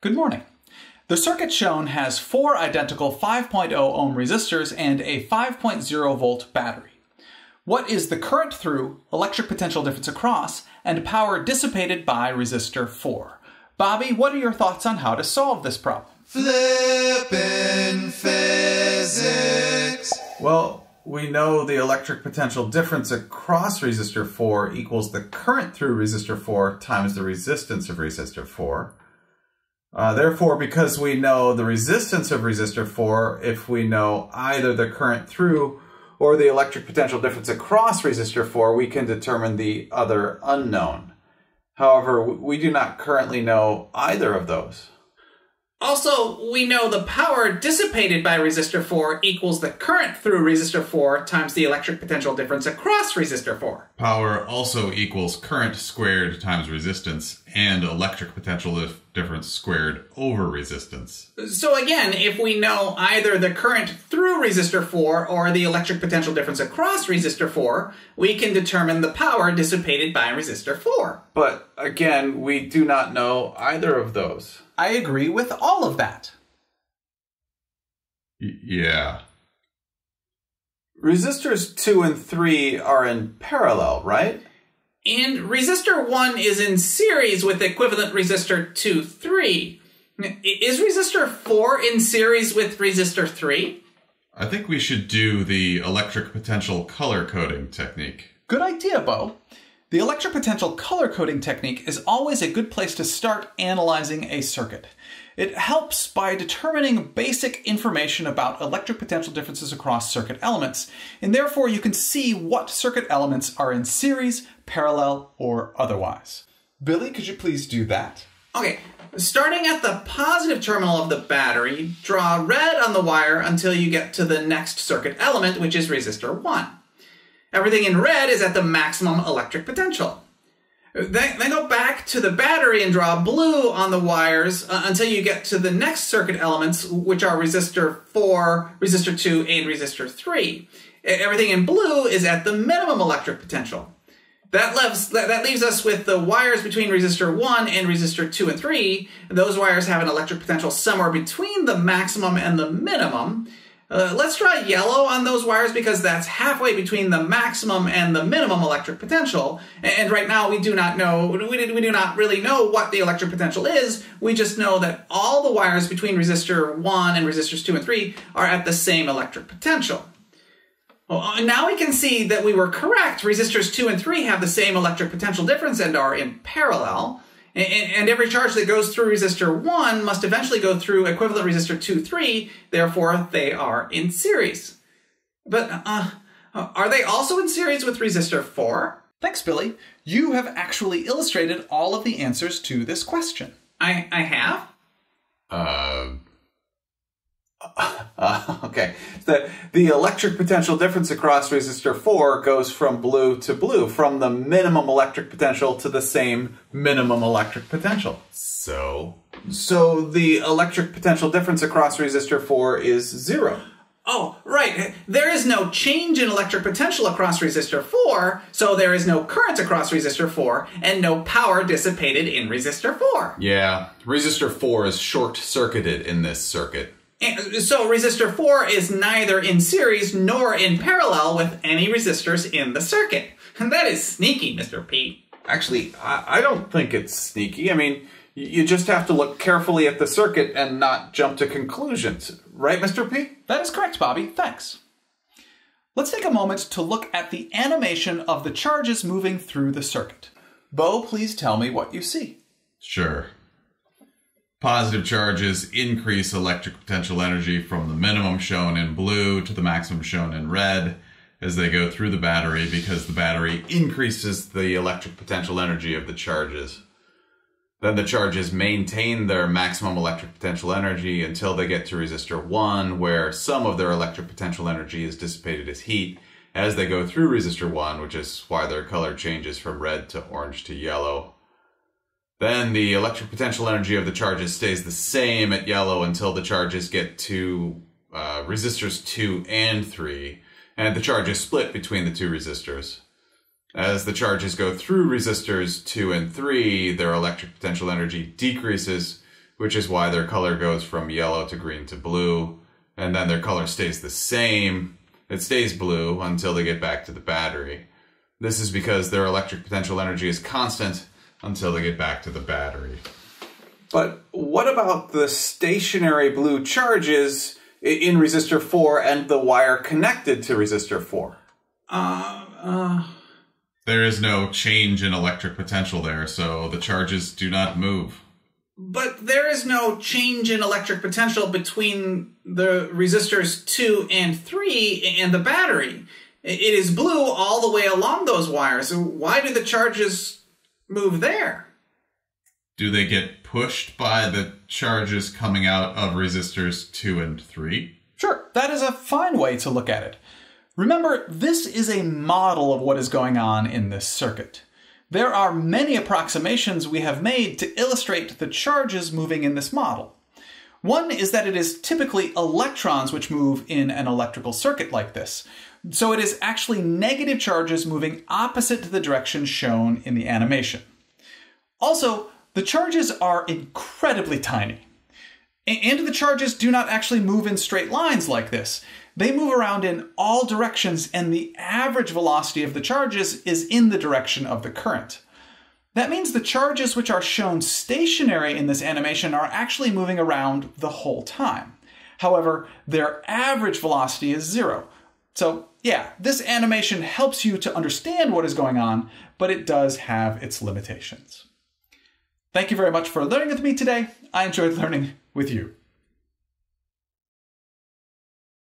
Good morning. The circuit shown has 4 identical 5.0 ohm resistors and a 5.0 volt battery. What is the current through, electric potential difference across, and power dissipated by resistor 4? Bobby, what are your thoughts on how to solve this problem? Flippin' physics! Well, we know the electric potential difference across resistor 4 equals the current through resistor 4 times the resistance of resistor 4. Therefore, because we know the resistance of resistor 4, if we know either the current through or the electric potential difference across resistor 4, we can determine the other unknown. However, we do not currently know either of those. Also, we know the power dissipated by resistor 4 equals the current through resistor 4 times the electric potential difference across resistor 4. Power also equals current squared times resistance and electric potential difference squared over resistance. So again, if we know either the current through resistor 4 or the electric potential difference across resistor 4, we can determine the power dissipated by resistor 4. But again, we do not know either of those. I agree with all of that. Yeah. Resistors 2 and 3 are in parallel, right? And resistor 1 is in series with equivalent resistor 2, 3. Is resistor 4 in series with resistor 3? I think we should do the electric potential color coding technique. Good idea, Bo. The electric potential color coding technique is always a good place to start analyzing a circuit. It helps by determining basic information about electric potential differences across circuit elements, and therefore you can see what circuit elements are in series, parallel, or otherwise. Billy, could you please do that? Okay, starting at the positive terminal of the battery, draw red on the wire until you get to the next circuit element, which is resistor 1. Everything in red is at the maximum electric potential. Then go back to the battery and draw blue on the wires until you get to the next circuit elements, which are resistor 4, resistor 2, and resistor 3. Everything in blue is at the minimum electric potential. That leaves us with the wires between resistor 1 and resistor 2 and 3. Those wires have an electric potential somewhere between the maximum and the minimum. Let's try yellow on those wires because that's halfway between the maximum and the minimum electric potential. And right now we do not really know what the electric potential is. We just know that all the wires between resistor 1 and resistors 2 and 3 are at the same electric potential. Well, now we can see that we were correct. Resistors 2 and 3 have the same electric potential difference and are in parallel. And every charge that goes through resistor 1 must eventually go through equivalent resistor 2, 3, therefore they are in series. But are they also in series with resistor 4? Thanks, Billy. You have actually illustrated all of the answers to this question. I have? Okay. The electric potential difference across resistor 4 goes from blue to blue, from the minimum electric potential to the same minimum electric potential. So the electric potential difference across resistor 4 is 0. Oh, right. There is no change in electric potential across resistor 4, so there is no current across resistor 4, and no power dissipated in resistor 4. Yeah, resistor 4 is short-circuited in this circuit. And so resistor 4 is neither in series nor in parallel with any resistors in the circuit. And that is sneaky, Mr. P. Actually, I don't think it's sneaky. I mean, you just have to look carefully at the circuit and not jump to conclusions. Right, Mr. P? That is correct, Bobby. Thanks. Let's take a moment to look at the animation of the charges moving through the circuit. Bo, please tell me what you see. Sure. Positive charges increase electric potential energy from the minimum shown in blue to the maximum shown in red as they go through the battery because the battery increases the electric potential energy of the charges. Then the charges maintain their maximum electric potential energy until they get to resistor 1, where some of their electric potential energy is dissipated as heat as they go through resistor 1, which is why their color changes from red to orange to yellow. Then the electric potential energy of the charges stays the same at yellow until the charges get to resistors 2 and 3, and the charges split between the two resistors. As the charges go through resistors 2 and 3, their electric potential energy decreases which is why their color goes from yellow to green to blue, and then their color stays the same. It stays blue until they get back to the battery. This is because their electric potential energy is constant until they get back to the battery. But what about the stationary blue charges in resistor 4 and the wire connected to resistor 4? There is no change in electric potential there, so the charges do not move. But there is no change in electric potential between the resistors 2 and 3 and the battery. It is blue all the way along those wires. So why do the charges move there? Do they get pushed by the charges coming out of resistors 2 and 3? Sure, that is a fine way to look at it. Remember, this is a model of what is going on in this circuit. There are many approximations we have made to illustrate the charges moving in this model. One is that it is typically electrons which move in an electrical circuit like this. So it is actually negative charges moving opposite to the direction shown in the animation. Also, the charges are incredibly tiny. And the charges do not actually move in straight lines like this. They move around in all directions, and the average velocity of the charges is in the direction of the current. That means the charges which are shown stationary in this animation are actually moving around the whole time. However, their average velocity is 0. So yeah, this animation helps you to understand what is going on, but it does have its limitations. Thank you very much for learning with me today. I enjoyed learning with you.